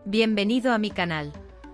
Bienvenido a mi canal.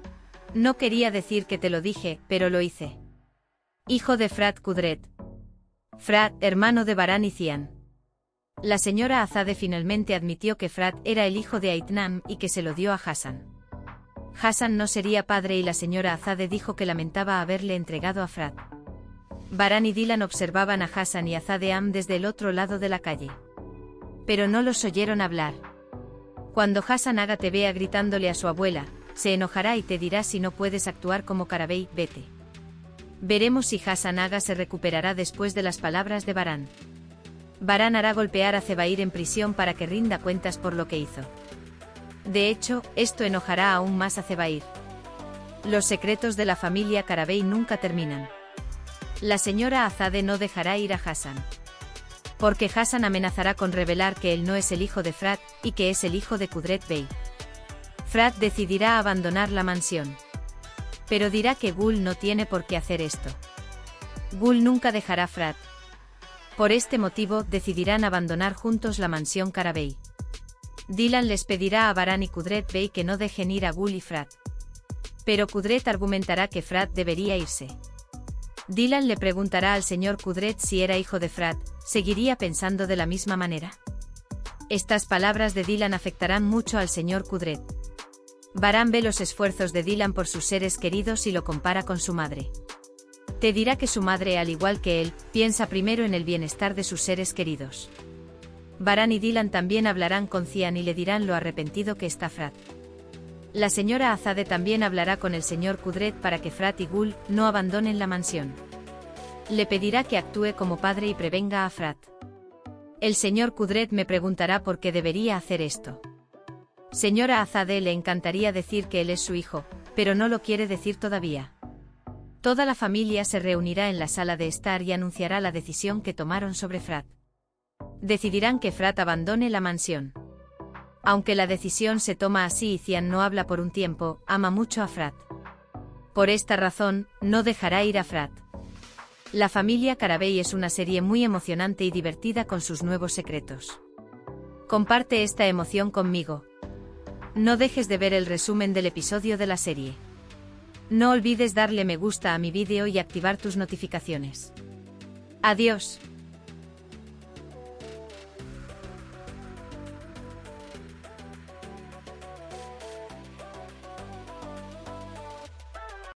No quería decir que te lo dije, pero lo hice. Hijo de Frat Kudret. Frat, hermano de Baran y Cian. La señora Azade finalmente admitió que Frat era el hijo de Aitnam y que se lo dio a Hassan. Hassan no sería padre y la señora Azade dijo que lamentaba haberle entregado a Frat. Baran y Dilan observaban a Hassan y Azade desde el otro lado de la calle. Pero no los oyeron hablar. Cuando Hassan te vea gritándole a su abuela, se enojará y te dirá si no puedes actuar como Karabey, vete. Veremos si Hassan se recuperará después de las palabras de Baran. Baran hará golpear a Zebair en prisión para que rinda cuentas por lo que hizo. De hecho, esto enojará aún más a Zebair. Los secretos de la familia Karabey nunca terminan. La señora Azade no dejará ir a Hassan. Porque Hassan amenazará con revelar que él no es el hijo de Frat, y que es el hijo de Kudret Bey. Frat decidirá abandonar la mansión. Pero dirá que Gul no tiene por qué hacer esto. Gul nunca dejará Frat. Por este motivo decidirán abandonar juntos la mansión Karabey. Dilan les pedirá a Baran y Kudret Bey que no dejen ir a Gul y Frat. Pero Kudret argumentará que Frat debería irse. Dilan le preguntará al señor Kudret si era hijo de Frat, ¿seguiría pensando de la misma manera? Estas palabras de Dilan afectarán mucho al señor Kudret. Baran ve los esfuerzos de Dilan por sus seres queridos y lo compara con su madre. Te dirá que su madre, al igual que él, piensa primero en el bienestar de sus seres queridos. Baran y Dilan también hablarán con Cian y le dirán lo arrepentido que está Frat. La señora Azade también hablará con el señor Kudret para que Frat y Gul no abandonen la mansión. Le pedirá que actúe como padre y prevenga a Frat. El señor Kudret me preguntará por qué debería hacer esto. Señora Azade le encantaría decir que él es su hijo, pero no lo quiere decir todavía. Toda la familia se reunirá en la sala de estar y anunciará la decisión que tomaron sobre Frat. Decidirán que Frat abandone la mansión. Aunque la decisión se toma así y Cian no habla por un tiempo, ama mucho a Frat. Por esta razón, no dejará ir a Frat. La familia Karabey es una serie muy emocionante y divertida con sus nuevos secretos. Comparte esta emoción conmigo. No dejes de ver el resumen del episodio de la serie. No olvides darle me gusta a mi vídeo y activar tus notificaciones. Adiós.